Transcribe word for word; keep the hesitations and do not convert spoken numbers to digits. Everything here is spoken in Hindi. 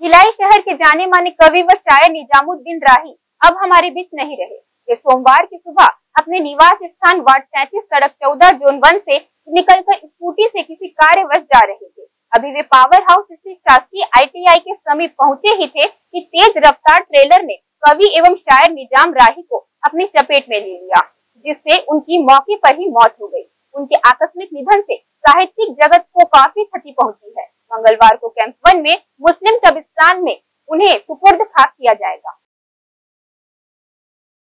भिलाई शहर के जाने माने कवि व शायर निजामुद्दीन राही अब हमारे बीच नहीं रहे। वे सोमवार की सुबह अपने निवास स्थान वार्ड सैंतीस सड़क चौदह जोन वन से निकलकर स्कूटी से किसी कार्यवश जा रहे थे। अभी वे पावर हाउस स्थित शासकीय आई टी आई के समीप पहुंचे ही थे कि तेज रफ्तार ट्रेलर ने कवि एवं शायर निजाम राही को अपनी चपेट में ले लिया, जिससे उनकी मौके पर ही मौत हो गई। उनके आकस्मिक निधन से साहित्यिक जगत को काफी क्षति पहुंची है। मंगलवार को कैंप वन में मुस्लिम कब्रिस्तान में उन्हें सुपुर्द खाक किया जाएगा।